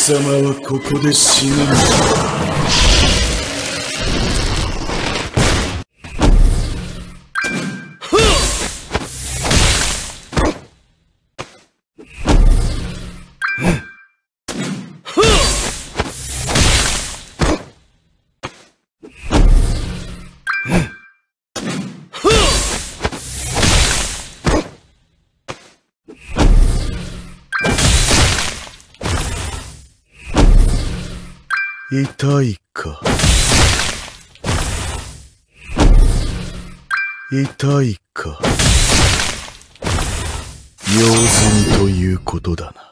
様はここで死ぬんだ。痛いか。痛いか。用済みということだな。